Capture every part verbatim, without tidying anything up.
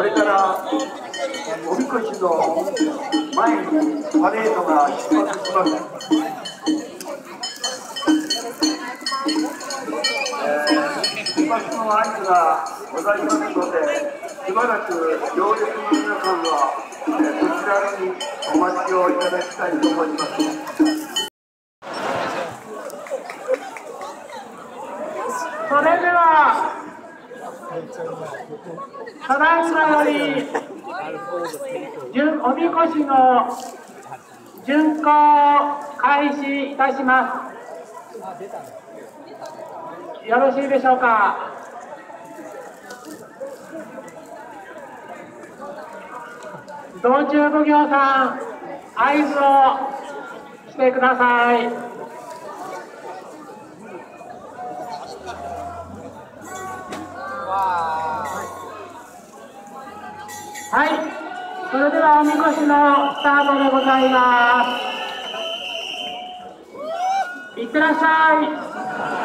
これからおみこしの前にパレードが出発します。出発の合図がございますので、しばらく行列の皆さんはこちらにお待ちをいただきたいと思います。 それではただいまよりおみこしの巡行を開始いたします。よろしいでしょうか。道中奉行さん、合図をしてください。はい、それではおみこしのスタートでございます。いってらっしゃい。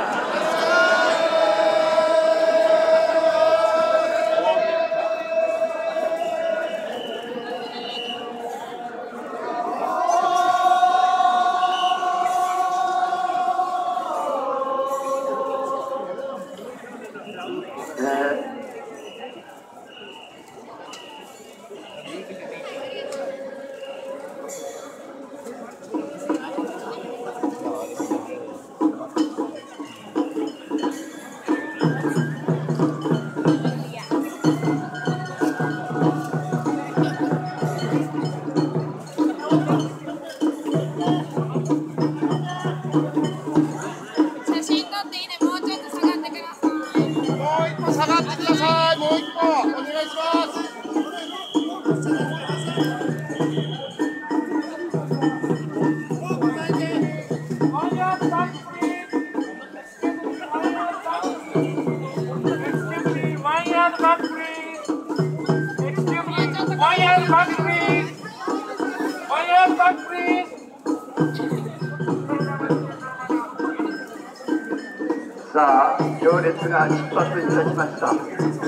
さあ、行列が出発いたしました。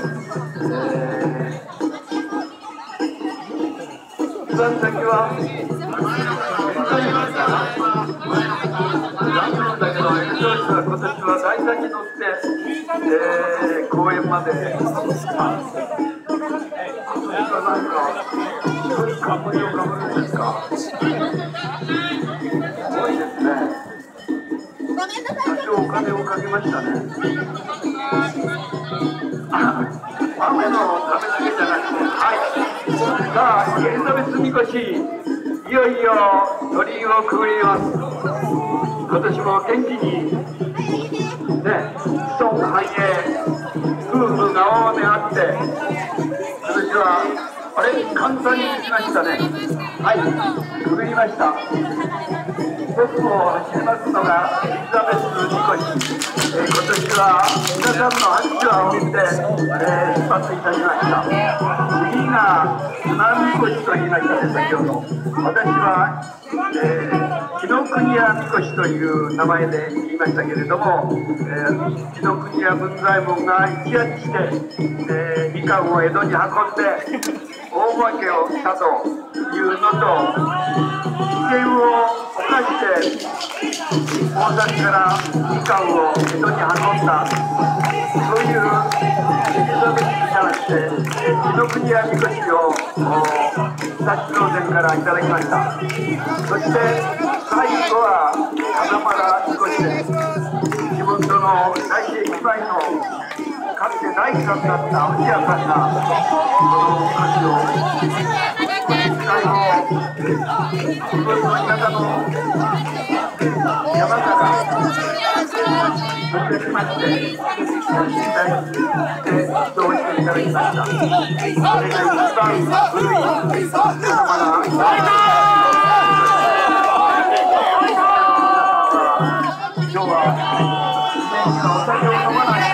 えー、一番先は残念だけど、演奏士は今年は大先に乗って、えー、公演まで。なんか白い冠をかぶるんですか。すごいですね。多少お金をかけましたね。雨のためだけじゃなくて、はい。さあ、エリザベスみこし、いよいよ鳥居をくぐります。今年も元気に、ね、子孫繁栄、夫婦が大願って、今年は、あれ、簡単にできましたね。はい、くぐりました。僕も走りますのがエリザベスみこし、えー、今年は皆さんの拍手を仰ぎて、えー、出発いたしました。次が船みこしと言いましたね、先ほど。私は、えー、紀ノ国屋みこしという名前で言いましたけれども、えー、紀ノ国屋文左衛門が一夜にして、えー、みかんを江戸に運んで大儲けをしたというのと、危険を犯して大崎からみかんを江戸に運んだ、そういうエリザベスじゃなくて紀ノ国屋みこしを常陸道前からいただきました。そして最後は金丸みこしです。地元の大師駅前のかつて大工さんだったおじやさんがこのみこしを最後自分の田舎の山から取り出しまして、身体にして人をしていただきました。それが一番古い金丸みこし。今日は選手がお酒を飲まない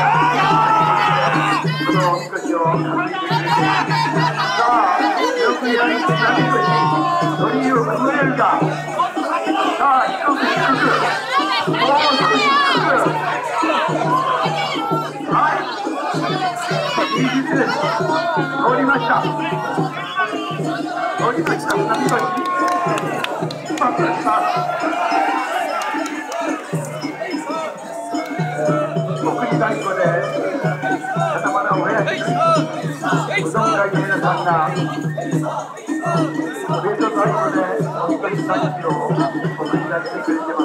このおみこしを担いでいる。さあ、よくやりみこし、鳥居をくぐれるか。さあ、低く低く、もう少し低く。はい。 です。通りました。通りました。波橋。うまくいきます。送り太鼓で頭のおやじ、うどん会の皆さんがベート太鼓で本当にさんキロを送り出してくれてます。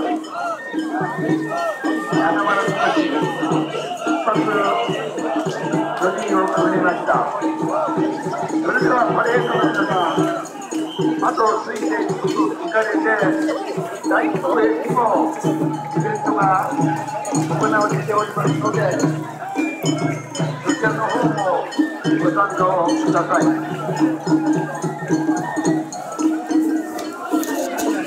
頭の少し一発ロジンをくぐりました。それではパレードの皆さん、後をついていく聞かれて大公園にもイベントが行われておりますので、そちらの方もご参加ください。